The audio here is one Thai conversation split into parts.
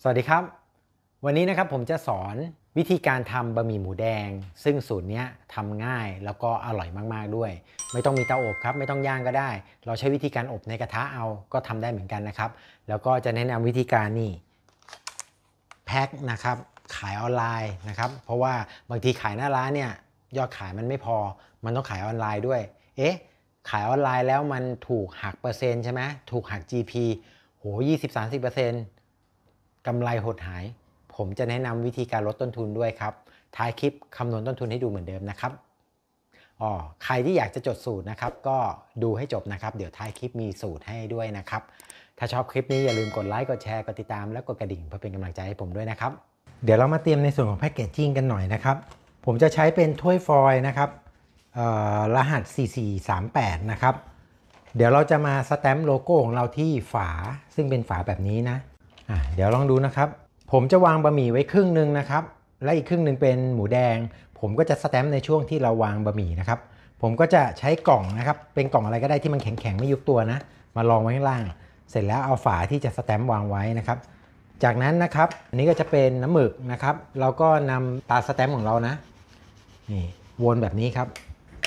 สวัสดีครับวันนี้นะครับผมจะสอนวิธีการทำบะหมี่หมูแดงซึ่งสูตรนี้ทำง่ายแล้วก็อร่อยมากๆด้วยไม่ต้องมีเตาอบครับไม่ต้องย่างก็ได้เราใช้วิธีการอบในกระทะเอาก็ทำได้เหมือนกันนะครับแล้วก็จะแนะนำวิธีการนี่แพ็คนะครับขายออนไลน์นะครับเพราะว่าบางทีขายหน้าร้านเนี่ยยอดขายมันไม่พอมันต้องขายออนไลน์ด้วยขายออนไลน์แล้วมันถูกหักเปอร์เซ็นต์ใช่ไหมถูกหัก GP โห20-30%กำไรหดหายผมจะแนะนำวิธีการลดต้นทุนด้วยครับท้ายคลิปคำนวณต้นทุนให้ดูเหมือนเดิมนะครับใครที่อยากจะจดสูตรนะครับก็ดูให้จบนะครับเดี๋ยวท้ายคลิปมีสูตรให้ด้วยนะครับถ้าชอบคลิปนี้อย่าลืมกดไลค์กดแชร์กดติดตามและกดกระดิ่งเพื่อเป็นกำลังใจให้ผมด้วยนะครับเดี๋ยวเรามาเตรียมในส่วนของแพคเกจจิ้งกันหน่อยนะครับผมจะใช้เป็นถ้วยฟอยล์นะครับรหัส4438นะครับเดี๋ยวเราจะมาสแตมป์โลโก้ของเราที่ฝาซึ่งเป็นฝาแบบนี้นะเดี๋ยวลองดูนะครับผมจะวางบะหมี่ไว้ครึ่งหนึ่งนะครับและอีกครึ่งหนึ่งเป็นหมูแดงผมก็จะสแตมป์ในช่วงที่เราวางบะหมี่นะครับผมก็จะใช้กล่องนะครับเป็นกล่องอะไรก็ได้ที่มันแข็งๆไม่ยุบตัวนะมารองไว้ข้างล่างเสร็จแล้วเอาฝาที่จะสแตมป์วางไว้นะครับจากนั้นนะครับอันนี้ก็จะเป็นน้ำหมึกนะครับเราก็นำตาสแตมป์ของเรานะนี่วนแบบนี้ครับ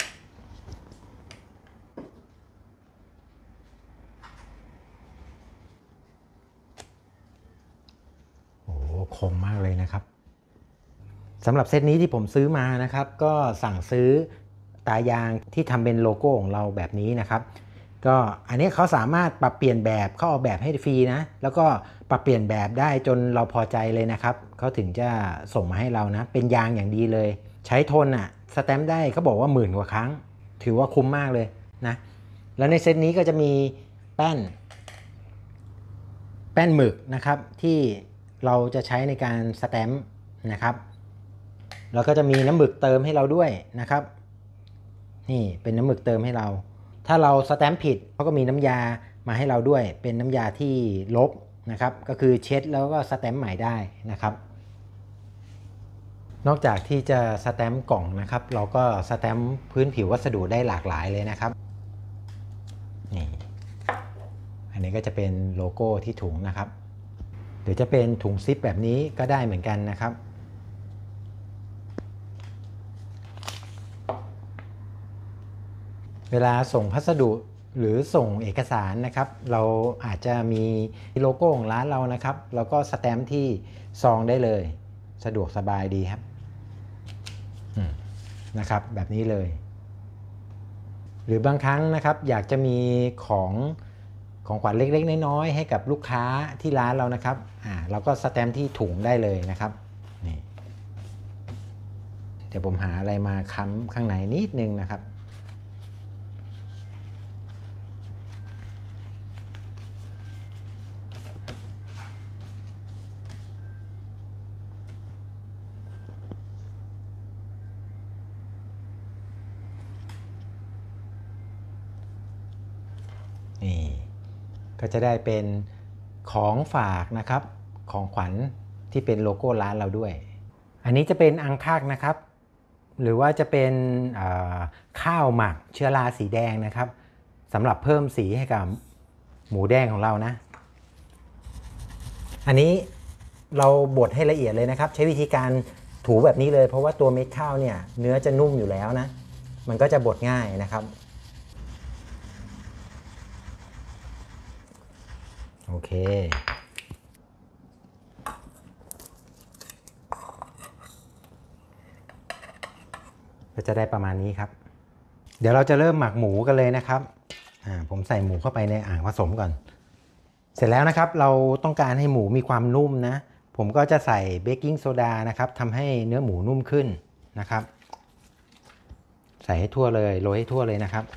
คมมากเลยนะครับสำหรับเซตนี้ที่ผมซื้อมานะครับก็สั่งซื้อตายางที่ทำเป็นโลโก้ของเราแบบนี้นะครับก็อันนี้เขาสามารถปรับเปลี่ยนแบบเขาออกแบบให้ฟรีนะแล้วก็ปรับเปลี่ยนแบบได้จนเราพอใจเลยนะครับเขาถึงจะส่งมาให้เรานะเป็นยางอย่างดีเลยใช้ทนสแตมป์ได้เขาบอกว่า10,000 กว่าครั้งถือว่าคุ้มมากเลยนะแล้วในเซตนี้ก็จะมีแป้นหมึกนะครับที่เราจะใช้ในการสแตมป์นะครับแล้วก็จะมีน้ำหมึกเติมให้เราด้วยนะครับนี่เป็นน้ำหมึกเติมให้เราถ้าเราสแตมป์ผิดเขาก็มีน้ำยามาให้เราด้วยเป็นน้ำยาที่ลบนะครับก็คือเช็ดแล้วก็สแตมป์ใหม่ได้นะครับนอกจากที่จะสแตมป์กล่องนะครับเราก็สแตมป์พื้นผิววัสดุได้หลากหลายเลยนะครับนี่อันนี้ก็จะเป็นโลโก้ที่ถุงนะครับหรือจะเป็นถุงซิปแบบนี้ก็ได้เหมือนกันนะครับเวลาส่งพัสดุหรือส่งเอกสารนะครับเราอาจจะมีโลโก้ของร้านเรานะครับเราก็สแตมป์ที่ซองได้เลยสะดวกสบายดีครับนะครับแบบนี้เลยหรือบางครั้งนะครับอยากจะมีของขวัญเล็กๆน้อยๆให้กับลูกค้าที่ร้านเรานะครับเราก็สแตมป์ที่ถุงได้เลยนะครับนี่เดี๋ยวผมหาอะไรมาค้ำข้างในนิดนึงนะครับนี่ก็จะได้เป็นของฝากนะครับของขวัญที่เป็นโลโก้ร้านเราด้วยอันนี้จะเป็นอังคากนะครับหรือว่าจะเป็นข้าวหมักเชื้อราสีแดงนะครับสำหรับเพิ่มสีให้กับหมูแดงของเรานะอันนี้เราบดให้ละเอียดเลยนะครับใช้วิธีการถูแบบนี้เลยเพราะว่าตัวเม็ดข้าวเนี่ยเนื้อจะนุ่มอยู่แล้วนะมันก็จะบดง่ายนะครับโอเคก็จะได้ประมาณนี้ครับเดี๋ยวเราจะเริ่มหมักหมูกันเลยนะครับผมใส่หมูเข้าไปในอ่างผสมก่อนเสร็จแล้วนะครับเราต้องการให้หมูมีความนุ่มนะผมก็จะใส่เบกกิ้งโซดานะครับทำให้เนื้อหมูนุ่มขึ้นนะครับใส่ให้ทั่วเลยโรยให้ทั่วเลยนะครับ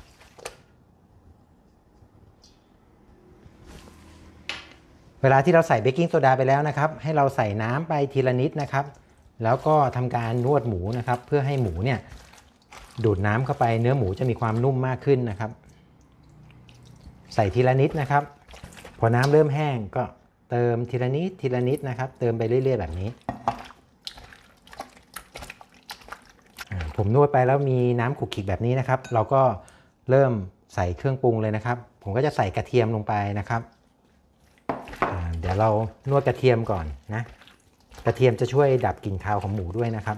เวลาที่เราใส่เบกกิ้งโซดาไปแล้วนะครับให้เราใส่น้ำไปทีละนิดนะครับแล้วก็ทำการนวดหมูนะครับเพื่อให้หมูเนี่ยดูดน้ำเข้าไปเนื้อหมูจะมีความนุ่มมากขึ้นนะครับใส่ทีละนิดนะครับพอน้ำเริ่มแห้งก็เติมทีละนิดทีละนิดนะครับเติมไปเรื่อยๆแบบนี้ผมนวดไปแล้วมีน้ำขลุกขลิกแบบนี้นะครับเราก็เริ่มใส่เครื่องปรุงเลยนะครับผมก็จะใส่กระเทียมลงไปนะครับเดี๋ยวดี๋ยวเรานวดกระเทียมก่อนนะกระเทียมจะช่วยดับกลิ่นคาวของหมูด้วยนะครับ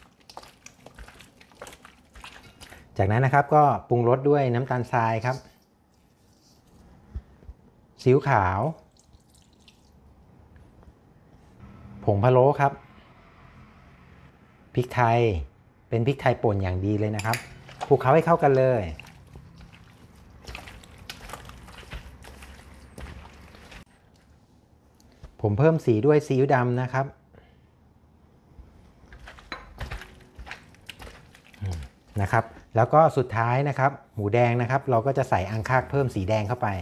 จากนั้นนะครับก็ปรุงรสด้วยน้ำตาลทรายครับซีอิ๊วขาวผงพะโล้ครับพริกไทยเป็นพริกไทยป่นอย่างดีเลยนะครับคลุกเคล้าให้เข้ากันเลยผมเพิ่มสีด้วยซีอิ๊วดำนะครับนะครับแล้วก็สุดท้ายนะครับหมูแดงนะครับเราก็จะใส่อังคากเพิ่มสีแดงเข้าไป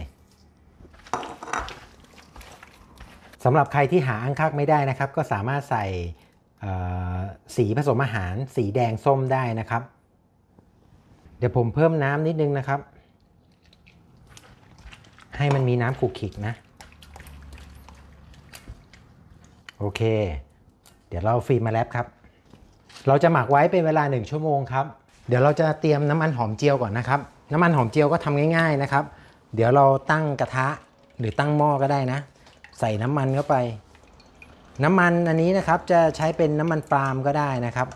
สำหรับใครที่หาอังคากไม่ได้นะครับก็สามารถใส่สีผสมอาหารสีแดงส้มได้นะครับเดี๋ยวผมเพิ่มน้ำนิดนึงนะครับให้มันมีน้ำขลุกขลิกนะโอเคเดี๋ยวเราฟิล์มมาแล้วครับเราจะหมักไว้เป็นเวลา1 ชั่วโมงครับเดี๋ยวเราจะเตรียมน้ำมันหอมเจียวก่อนนะครับน้ำมันหอมเจียวก็ทำง่ายๆนะครับเดี๋ยวเราตั้งกระทะหรือตั้งหม้อก็ได้นะใส่น้ำมันเข้าไปน้ำมันอันนี้นะครับจะใช้เป็นน้ำมันปาล์มก็ได้นะครับ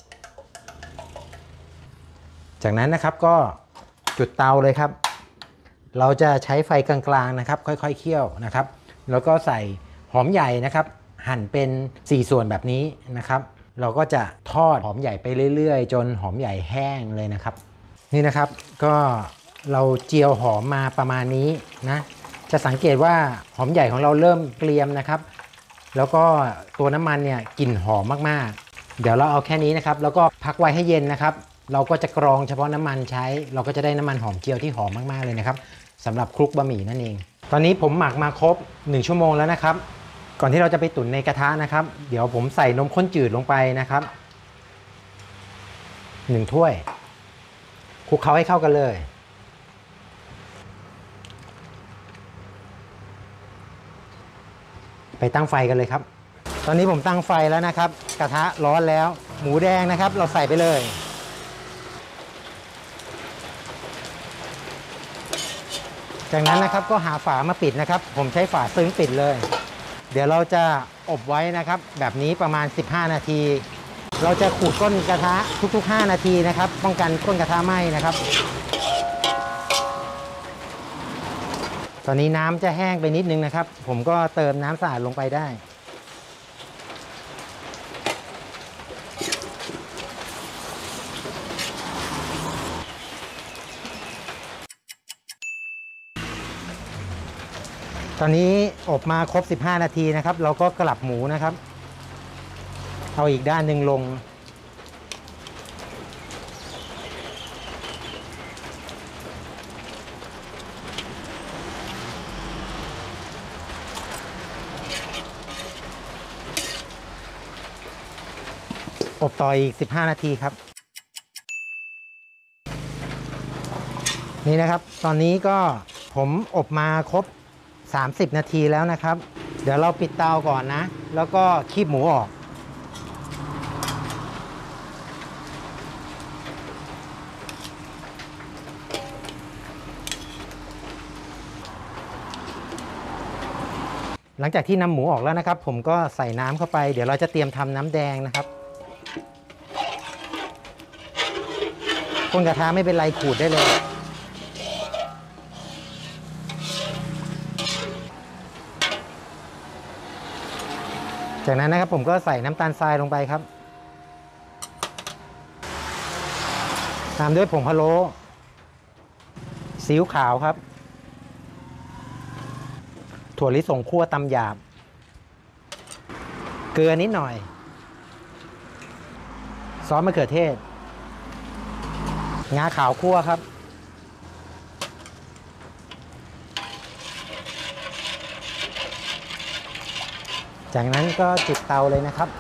จากนั้นนะครับก็จุดเตาเลยครับเราจะใช้ไฟกลางๆนะครับค่อยๆเคี่ยวนะครับแล้วก็ใส่หอมใหญ่นะครับหั่นเป็น4 ส่วนแบบนี้นะครับเราก็จะทอดหอมใหญ่ไปเรื่อยๆจนหอมใหญ่แห้งเลยนะครับนี่นะครับก็เราเจียวหอมมาประมาณนี้นะจะสังเกตว่าหอมใหญ่ของเราเริ่มเกรียมนะครับแล้วก็ตัวน้ำมันเนี่ยกลิ่นหอมมากๆเดี๋ยวเราเอาแค่นี้นะครับแล้วก็พักไว้ให้เย็นนะครับเราก็จะกรองเฉพาะน้ำมันใช้เราก็จะได้น้ำมันหอมเจียวที่หอมมากๆเลยนะครับสำหรับคลุกบะหมี่นั่นเองตอนนี้ผมหมักมาครบ1 ชั่วโมงแล้วนะครับก่อนที่เราจะไปตุ๋นในกระทะนะครับเดี๋ยวผมใส่นมข้นจืดลงไปนะครับ1 ถ้วยคลุกเคล้าให้เข้ากันเลยไปตั้งไฟกันเลยครับตอนนี้ผมตั้งไฟแล้วนะครับกระทะร้อนแล้วหมูแดงนะครับเราใส่ไปเลยจากนั้นนะครับก็หาฝามาปิดนะครับผมใช้ฝาซึ้งปิดเลยเดี๋ยวเราจะอบไว้นะครับแบบนี้ประมาณ15 นาทีเราจะขูดก้นกระทะทุกๆ5 นาทีนะครับป้องกันก้นกระทะไหม้นะครับตอนนี้น้ำจะแห้งไปนิดนึงนะครับผมก็เติมน้ำสะอาดลงไปได้ตอนนี้อบมาครบ15 นาทีนะครับเราก็กลับหมูนะครับเอาอีกด้านหนึ่งลงอบต่ออีก15 นาทีครับนี่นะครับตอนนี้ก็ผมอบมาครบ30 นาทีแล้วนะครับเดี๋ยวเราปิดเตาก่อนนะแล้วก็คีบหมูออกหลังจากที่นำหมูออกแล้วนะครับผมก็ใส่น้ำเข้าไปเดี๋ยวเราจะเตรียมทำน้ำแดงนะครับก้นกระทะไม่เป็นไรขูดได้เลยจากนั้นนะครับผมก็ใส่น้ำตาลทรายลงไปครับตามด้วยผงพะโล้ซีอิ๊วขาวครับถั่วลิสงคั่วตำหยาบเกลือนิดหน่อยซอสมะเขือเทศงาขาวคั่วครับจากนั้นก็จุดเตาเลยนะครับ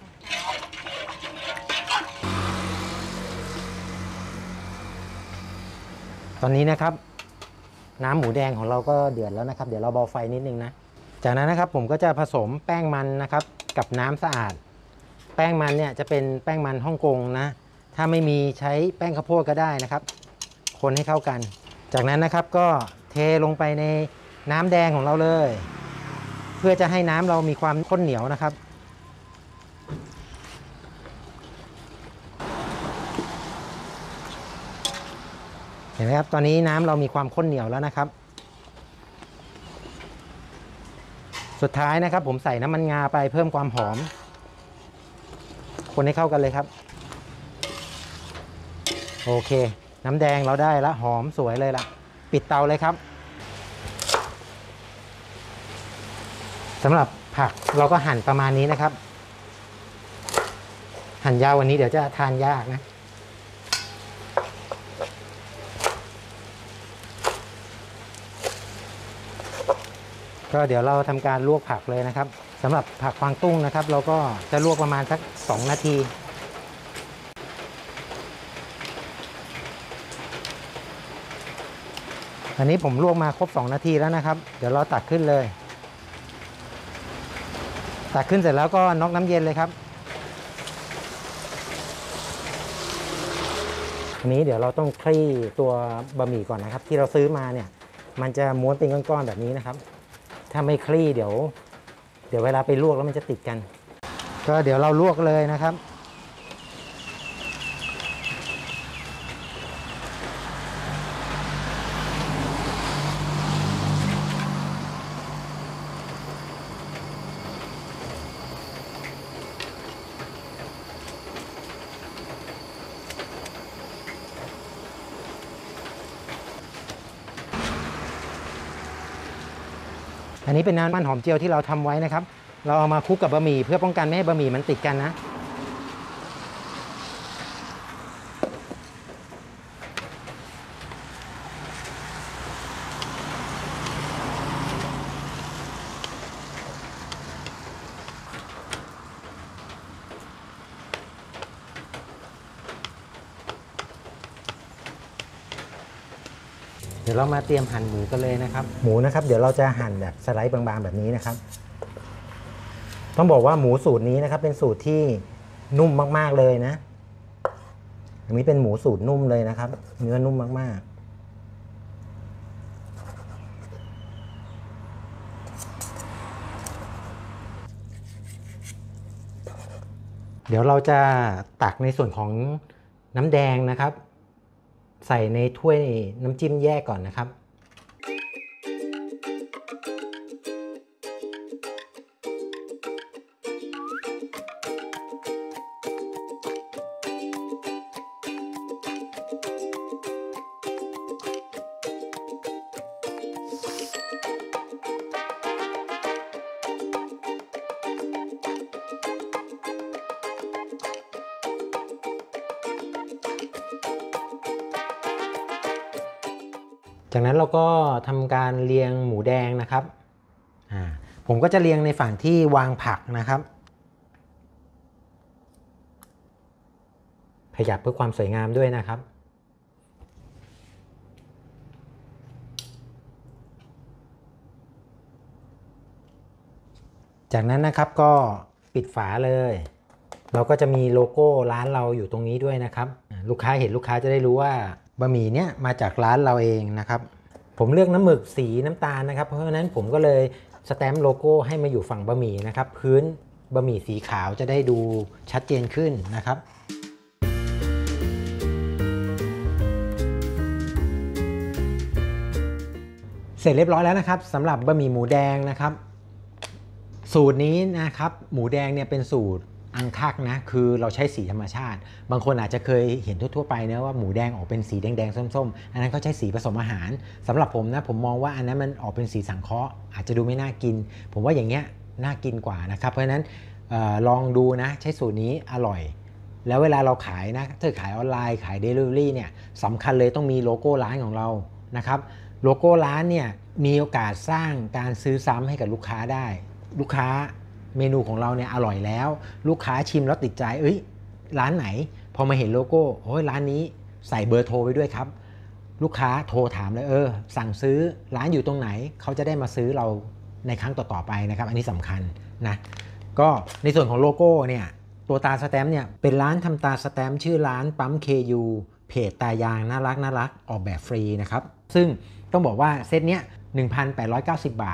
ตอนนี้นะครับน้ำหมูแดงของเราก็เดือดแล้วนะครับเดี๋ยวเราเบาไฟนิดนึงนะจากนั้นนะครับผมก็จะผสมแป้งมันนะครับกับน้ำสะอาดแป้งมันเนี่ยจะเป็นแป้งมันฮ่องกงนะถ้าไม่มีใช้แป้งข้าวโพดก็ได้นะครับคนให้เข้ากันจากนั้นนะครับก็เทลงไปในน้ำแดงของเราเลยเพื่อจะให้น้ำเรามีความข้นเหนียวนะครับเห็นไหมครับตอนนี้น้ำเรามีความข้นเหนียวแล้วนะครับสุดท้ายนะครับผมใส่น้ำมันงาไปเพิ่มความหอมคนให้เข้ากันเลยครับโอเคน้ำแดงเราได้แล้วหอมสวยเลยล่ะปิดเตาเลยครับสำหรับผักเราก็หั่นประมาณนี้นะครับหั่นยาววันนี้เดี๋ยวจะทานยากนะก็เดี๋ยวเราทำการลวกผักเลยนะครับสำหรับผักกวางตุ้งนะครับเราก็จะลวกประมาณสัก2 นาทีอันนี้ผมลวกมาครบ2 นาทีแล้วนะครับเดี๋ยวเราตักขึ้นเลยตักขึ้นเสร็จแล้วก็น็อกน้ำเย็นเลยครับอันนี้เดี๋ยวเราต้องคลี่ตัวบะหมี่ก่อนนะครับที่เราซื้อมาเนี่ยมันจะม้วนเป็นก้อนๆแบบนี้นะครับถ้าไม่คลี่เดี๋ยวเวลาไปลวกแล้วมันจะติดกันก็เดี๋ยวเราลวกเลยนะครับอันนี้เป็นน้ำมันหอมเจียวที่เราทำไว้นะครับเราเอามาคลุกกับบะหมี่เพื่อป้องกันไม่ให้บะหมี่มันติดกันนะเดี๋ยวเรามาเตรียมหั่นหมูกันเลยนะครับหมูนะครับเดี๋ยวเราจะหั่นแบบสไลด์บางๆแบบนี้นะครับต้องบอกว่าหมูสูตรนี้นะครับเป็นสูตรที่นุ่มมากๆเลยนะอันนี้เป็นหมูสูตรนุ่มเลยนะครับเนื้อนุ่มมากๆเดี๋ยวเราจะตักในส่วนของน้ำแดงนะครับใส่ในถ้วยน้ำจิ้มแยกก่อนนะครับจากนั้นเราก็ทำการเรียงหมูแดงนะครับผมก็จะเรียงในฝั่งที่วางผักนะครับขยับเพื่อความสวยงามด้วยนะครับจากนั้นนะครับก็ปิดฝาเลยเราก็จะมีโลโก้ร้านเราอยู่ตรงนี้ด้วยนะครับลูกค้าเห็นลูกค้าจะได้รู้ว่าบะหมี่เนี้ยมาจากร้านเราเองนะครับผมเลือกน้ำหมึกสีน้ำตาลนะครับเพราะฉะนั้นผมก็เลยสแตมป์โลโก้ให้มาอยู่ฝั่งบะหมี่นะครับพื้นบะหมี่สีขาวจะได้ดูชัดเจนขึ้นนะครับเสร็จเรียบร้อยแล้วนะครับสำหรับบะหมี่หมูแดงนะครับสูตรนี้นะครับหมูแดงเนี่ยเป็นสูตรอังคักนะคือเราใช้สีธรรมชาติบางคนอาจจะเคยเห็นทั่วๆไปนะว่าหมูแดงออกเป็นสีแดงๆส้มๆอันนั้นเขาใช้สีผสมอาหารสำหรับผมนะผมมองว่าอันนั้นมันออกเป็นสีสังเคราะห์อาจจะดูไม่น่ากินผมว่าอย่างเงี้ยน่ากินกว่านะครับเพราะฉะนั้นลองดูนะใช้สูตรนี้อร่อยแล้วเวลาเราขายนะถ้าขายออนไลน์ขาย Delivery เนี่ยสำคัญเลยต้องมีโลโก้ร้านของเรานะครับโลโก้ร้านเนี่ยมีโอกาสสร้างการซื้อซ้ำให้กับลูกค้าได้ลูกค้าเมนูของเราเนี่ยอร่อยแล้วลูกค้าชิมแล้วติดใจร้านไหนพอมาเห็นโลโก้โอ้ยร้านนี้ใส่เบอร์โทรไว้ด้วยครับลูกค้าโทรถามเลยสั่งซื้อร้านอยู่ตรงไหนเขาจะได้มาซื้อเราในครั้งต่อๆไปนะครับอันนี้สำคัญนะก็ในส่วนของโลโก้เนี่ยตัวตาสแตมป์เนี่ยเป็นร้านทำตาสแตมป์ชื่อร้านปั๊ม KU เพจตายางน่ารักออกแบบฟรีนะครับซึ่งต้องบอกว่าเซตเนี้ย 1,890 บาท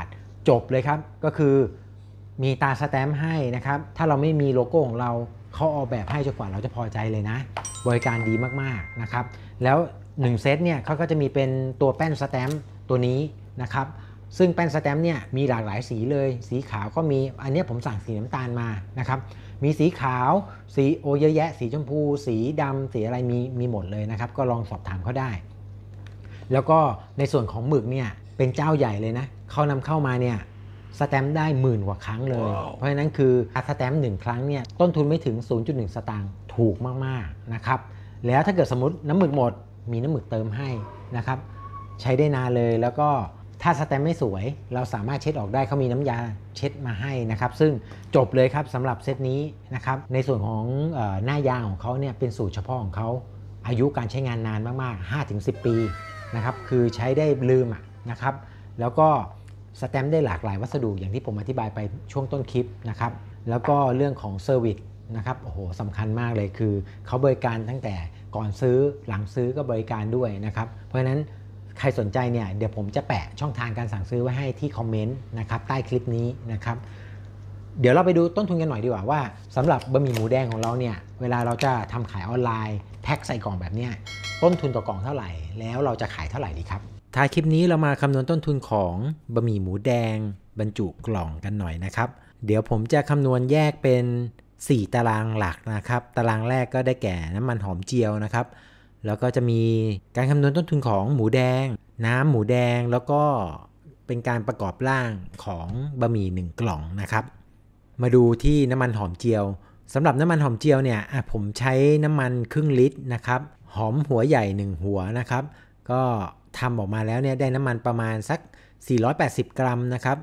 จบเลยครับก็คือมีตาสแตมป์ให้นะครับถ้าเราไม่มีโลโก้ของเราเขาออกแบบให้จนกว่าเราจะพอใจเลยนะบริการดีมากๆนะครับแล้ว1เซตเนี่ยเขาก็จะมีเป็นตัวแป้นสแตมป์ตัวนี้นะครับซึ่งแป้นสแตมป์เนี่ยมีหลากหลายสีเลยสีขาวก็มีอันนี้ผมสั่งสีน้ำตาลมานะครับมีสีขาวสีโอเยอะแยะสีชมพูสีดำสีอะไรมีหมดเลยนะครับก็ลองสอบถามเขาได้แล้วก็ในส่วนของหมึกเนี่ยเป็นเจ้าใหญ่เลยนะเขานำเข้ามาเนี่ยสแตมป์ได้10,000 กว่าครั้งเลย เพราะฉะนั้นคือสแตมป์1ครั้งเนี่ยต้นทุนไม่ถึง 0.1 สตางค์ถูกมากๆนะครับแล้วถ้าเกิดสมมติน้ำหมึกหมดมีน้ำหมึกเติมให้นะครับใช้ได้นานเลยแล้วก็ถ้าสแตมป์ไม่สวยเราสามารถเช็ดออกได้เขามีน้ำยาเช็ดมาให้นะครับซึ่งจบเลยครับสำหรับเซตนี้นะครับในส่วนของหน้ายางของเขาเนี่ยเป็นสูตรเฉพาะของเขาอายุการใช้งานนานมากๆ 5-10 ปีนะครับคือใช้ได้ลืมนะครับแล้วก็สแตมป์ได้หลากหลายวัสดุอย่างที่ผมอธิบายไปช่วงต้นคลิปนะครับแล้วก็เรื่องของเซอร์วิสนะครับโอ้โหสำคัญมากเลยคือเขาบริการตั้งแต่ก่อนซื้อหลังซื้อก็บริการด้วยนะครับเพราะฉะนั้นใครสนใจเนี่ยเดี๋ยวผมจะแปะช่องทางการสั่งซื้อไว้ให้ที่คอมเมนต์นะครับใต้คลิปนี้นะครับเดี๋ยวเราไปดูต้นทุนกันหน่อยดีกว่าว่าสำหรับบะหมี่หมูแดงของเราเนี่ยเวลาเราจะทำขายออนไลน์แพ็คใส่กล่องแบบเนี้ยต้นทุนต่อกล่องเท่าไหร่แล้วเราจะขายเท่าไหร่ดีครับท้ายคลิปนี้เรามาคำนวณต้นทุนของบะหมี่หมูแดงบรรจุกล่องกันหน่อยนะครับเดี๋ยวผมจะคำนวณแยกเป็น4ตารางหลักนะครับตารางแรกก็ได้แก่น้ำมันหอมเจียวนะครับแล้วก็จะมีการคำนวณต้นทุนของหมูแดงน้ำหมูแดงแล้วก็เป็นการประกอบร่างของบะหมี่1กล่องนะครับมาดูที่น้ำมันหอมเจียวสำหรับน้ำมันหอมเจียวเนี่ยผมใช้น้ำมันครึ่งลิตรนะครับหอมหัวใหญ่1หัวนะครับก็ทำออกมาแล้วเนี่ยได้น้ำมันประมาณสัก480 กรัมนะครับ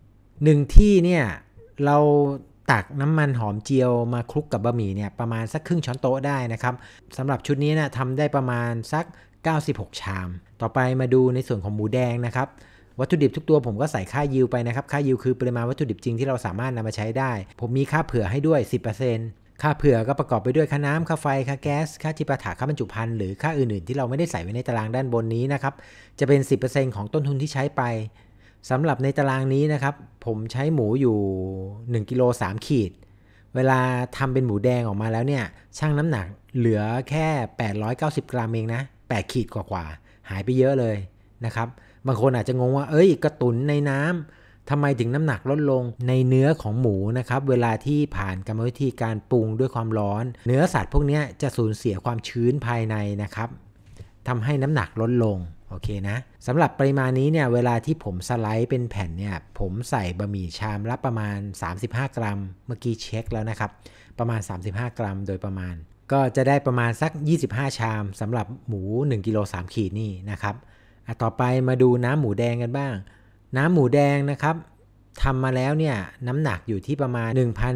1ที่เนี่ยเราตักน้ำมันหอมเจียวมาคลุกกับบะหมี่เนี่ยประมาณสักครึ่งช้อนโต๊ะได้นะครับสำหรับชุดนี้นะทำได้ประมาณสัก96 ชามต่อไปมาดูในส่วนของหมูแดงนะครับวัตถุดิบทุกตัวผมก็ใส่ค่ายิวไปนะครับค่ายิวคือปริมาณวัตถุดิบจริงที่เราสามารถนำมาใช้ได้ผมมีค่าเผื่อให้ด้วย 10%ค่าเผื่อก็ประกอบไปด้วยค่าน้ำค่าไฟค่าแก๊สค่าจิปาถะค่าบรรจุภัณฑ์หรือค่าอื่นๆที่เราไม่ได้ใส่ไว้ในตารางด้านบนนี้นะครับจะเป็น 10% ของต้นทุนที่ใช้ไปสำหรับในตารางนี้นะครับผมใช้หมูอยู่1 กิโล 3 ขีดเวลาทำเป็นหมูแดงออกมาแล้วเนี่ยชั่งน้ำหนักเหลือแค่890 กรัมเองนะ8 ขีดกว่าหายไปเยอะเลยนะครับบางคนอาจจะงงว่ากระตุนในน้ำทำไมถึงน้ำหนักลดลงในเนื้อของหมูนะครับเวลาที่ผ่านกรรมวิธีการปรุงด้วยความร้อนเนื้อสัตว์พวกนี้จะสูญเสียความชื้นภายในนะครับทำให้น้ำหนักลดลงโอเคนะสำหรับปริมาณนี้เนี่ยเวลาที่ผมสไลด์เป็นแผ่นเนี่ยผมใส่บะหมี่ชามละประมาณ35 กรัมเมื่อกี้เช็คแล้วนะครับประมาณ35 กรัมโดยประมาณก็จะได้ประมาณสัก25 ชามสำหรับหมู1 กิโล 3 ขีดนี่นะครับต่อไปมาดูน้ำหมูแดงกันบ้างน้ำหมูแดงนะครับทำมาแล้วเนี่ยน้ำหนักอยู่ที่ประมาณ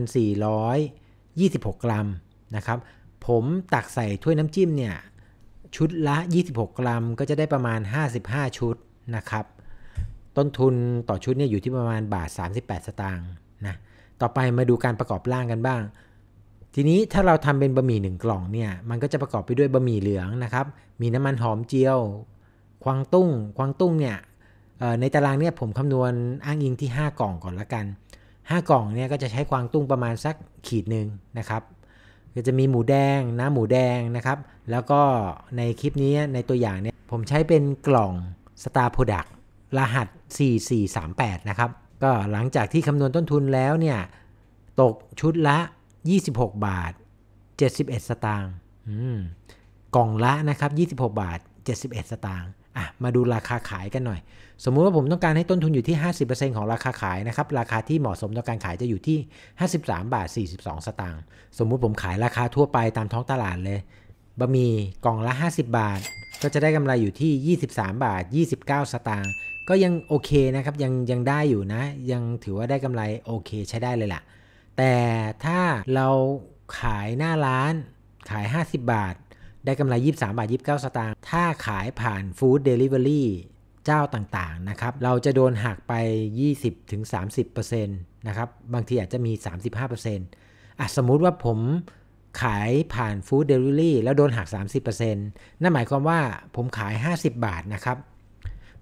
1,426 กรัมนะครับผมตักใส่ถ้วยน้ำจิ้มเนี่ยชุดละ26 กรัมก็จะได้ประมาณ55 ชุดนะครับต้นทุนต่อชุดเนี่ยอยู่ที่ประมาณ1.38 สตางค์นะต่อไปมาดูการประกอบร่างกันบ้างทีนี้ถ้าเราทำเป็นบะหมี่1 กล่องเนี่ยมันก็จะประกอบไปด้วยบะหมี่เหลืองนะครับมีน้ำมันหอมเจียวกวางตุ้งเนี่ยในตารางเนี่ยผมคำนวณอ้างอิงที่5 กล่องก่อนละกัน5 กล่องเนี่ยก็จะใช้กวางตุ้งประมาณสักขีดนึงนะครับก็จะมีหมูแดงน้ำหมูแดงนะครับแล้วก็ในคลิปนี้ในตัวอย่างเนี่ยผมใช้เป็นกล่อง Star Product รหัส4438นะครับก็หลังจากที่คำนวณต้นทุนแล้วเนี่ยตกชุดละ26 บาท 71 สตางค์กล่องละนะครับ26 บาท 71 สตางค์มาดูราคาขายกันหน่อยสมมุติว่าผมต้องการให้ต้นทุนอยู่ที่ 50% ของราคาขายนะครับราคาที่เหมาะสมต่อการขายจะอยู่ที่53 บาท 42 สตางค์สมมุติผมขายราคาทั่วไปตามท้องตลาดเลยบะหมี่กล่องละ50 บาทก็จะได้กำไรอยู่ที่23 บาท 29 สตางค์ก็ยังโอเคนะครับยังได้อยู่นะยังถือว่าได้กำไรโอเคใช้ได้เลยล่ะแต่ถ้าเราขายหน้าร้านขาย50 บาทได้กำไร23 บาท 29 สตางค์ถ้าขายผ่านฟู้ดเดลิเวอรี่เจ้าต่างๆนะครับเราจะโดนหักไป 20-30% นะครับบางทีอาจจะมี 35% สมมุติว่าผมขายผ่านฟู้ดเดลิเวอรี่แล้วโดนหัก 30% นั่นหมายความว่าผมขาย50 บาทนะครับ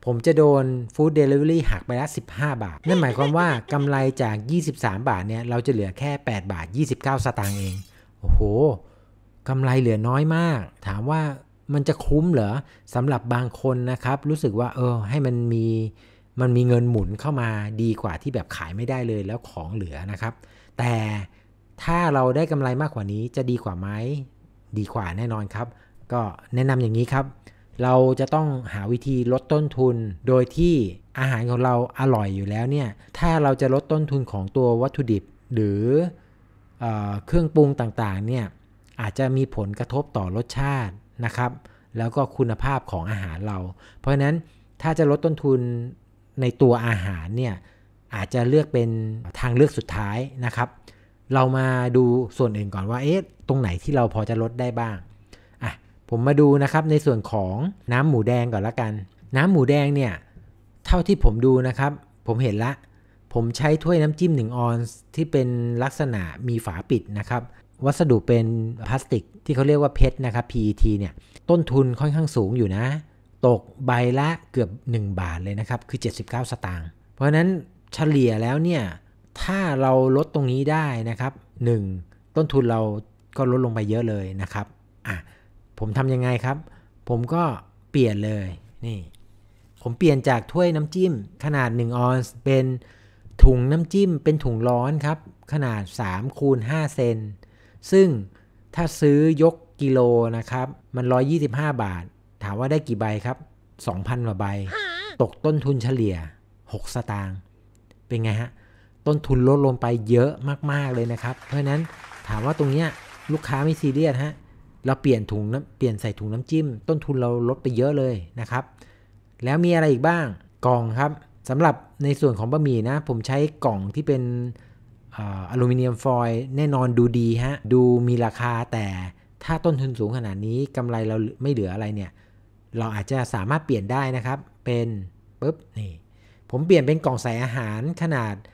ผมจะโดนฟู้ดเดลิเวอรี่หักไปละ15 บาทนั่นหมายความว่ากำไรจาก23 บาทเนี่ยเราจะเหลือแค่8 บาท 29 สตางค์เองโอ้โหกำไรเหลือน้อยมากถามว่ามันจะคุ้มเหรอสำหรับบางคนนะครับรู้สึกว่าให้มันมีเงินหมุนเข้ามาดีกว่าที่แบบขายไม่ได้เลยแล้วของเหลือนะครับแต่ถ้าเราได้กำไรมากกว่านี้จะดีกว่าไหมดีกว่าแน่นอนครับก็แนะนำอย่างนี้ครับเราจะต้องหาวิธีลดต้นทุนโดยที่อาหารของเราอร่อยอยู่แล้วเนี่ยถ้าเราจะลดต้นทุนของตัววัตถุดิบหรือเครื่องปรุงต่างๆเนี่ยอาจจะมีผลกระทบต่อรสชาตินะครับแล้วก็คุณภาพของอาหารเราเพราะฉะนั้นถ้าจะลดต้นทุนในตัวอาหารเนี่ยอาจจะเลือกเป็นทางเลือกสุดท้ายนะครับเรามาดูส่วนอื่นก่อนว่าตรงไหนที่เราพอจะลดได้บ้างผมมาดูนะครับในส่วนของน้ำหมูแดงก่อนละกันน้ำหมูแดงเนี่ยเท่าที่ผมดูนะครับผมเห็นละผมใช้ถ้วยน้ำจิ้ม1 ออนซ์ที่เป็นลักษณะมีฝาปิดนะครับวัสดุเป็นพลาสติกที่เขาเรียกว่าเพชรนะครับ PET เนี่ยต้นทุนค่อนข้างสูงอยู่นะตกใบละเกือบ1 บาทเลยนะครับคือ79 สตางค์เพราะฉะนั้นเฉลี่ยแล้วเนี่ยถ้าเราลดตรงนี้ได้นะครับ1ต้นทุนเราก็ลดลงไปเยอะเลยนะครับผมทำยังไงครับผมก็เปลี่ยนเลยนี่ผมเปลี่ยนจากถ้วยน้ำจิ้มขนาด1 ออนซ์เป็นถุงน้ำจิ้มเป็นถุงร้อนครับขนาด3 คูณ 5 เซนซึ่งถ้าซื้อยกกิโลนะครับมัน125 บาทถามว่าได้กี่ใบครับ 2,000 กว่าใบตกต้นทุนเฉลี่ย6 สตางค์เป็นไงฮะต้นทุนลดลงไปเยอะมากๆเลยนะครับเพราะฉะนั้นถามว่าตรงเนี้ยลูกค้าไม่ซีเรียสฮะเราเปลี่ยนใส่ถุงน้ำจิ้มต้นทุนเราลดไปเยอะเลยนะครับแล้วมีอะไรอีกบ้างกล่องครับสำหรับในส่วนของบะหมี่นะผมใช้กล่องที่เป็นอลูมิเนียมฟอยล์แน่นอนดูดีฮะดูมีราคาแต่ถ้าต้นทุนสูงขนาดนี้กำไรเราไม่เหลืออะไรเนี่ยเราอาจจะสามารถเปลี่ยนได้นะครับเป็นปุ๊บนี่ผมเปลี่ยนเป็นกล่องใส่อาหารขนาด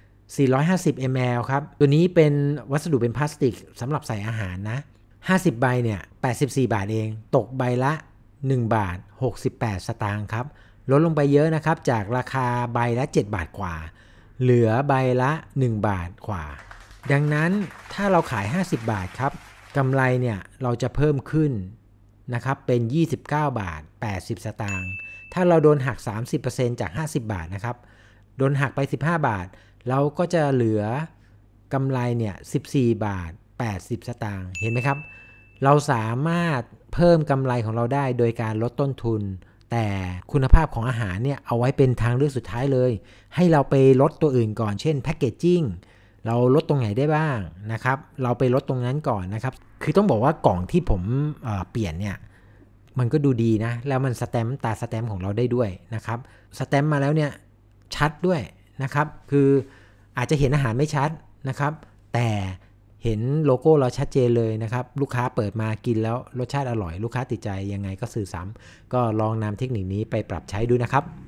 450 ml ครับตัวนี้เป็นวัสดุเป็นพลาสติกสำหรับใส่อาหารนะ50 ใบเนี่ย84 บาทเองตกใบละ1 บาท 68 สตางค์ครับลดลงไปเยอะนะครับจากราคาใบละ7 บาทกว่าเหลือใบละ1 บาทกว่าดังนั้นถ้าเราขาย50 บาทครับกำไรเนี่ยเราจะเพิ่มขึ้นนะครับเป็น29 บาท 80 สตางค์ถ้าเราโดนหัก 30% จาก50 บาทนะครับโดนหักไป15 บาทเราก็จะเหลือกำไรเนี่ย14 บาท 80 สตางค์เห็นไหมครับเราสามารถเพิ่มกำไรของเราได้โดยการลดต้นทุนแต่คุณภาพของอาหารเนี่ยเอาไว้เป็นทางเลือกสุดท้ายเลยให้เราไปลดตัวอื่นก่อนเช่นแพคเกจจิ้งเราลดตรงไหนได้บ้างนะครับเราไปลดตรงนั้นก่อนนะครับคือต้องบอกว่ากล่องที่ผมเปลี่ยนเนี่ยมันก็ดูดีนะแล้วมันสแตมป์ตาสแตมป์ของเราได้ด้วยนะครับสแตมป์มาแล้วเนี่ยชัดด้วยนะครับคืออาจจะเห็นอาหารไม่ชัดนะครับแต่เห็นโลโก้เราชัดเจนเลยนะครับลูกค้าเปิดมากินแล้วรสชาติอร่อยลูกค้าติดใจยังไงก็ซื้อซ้ำก็ลองนำเทคนิคนี้ไปปรับใช้ดูนะครับ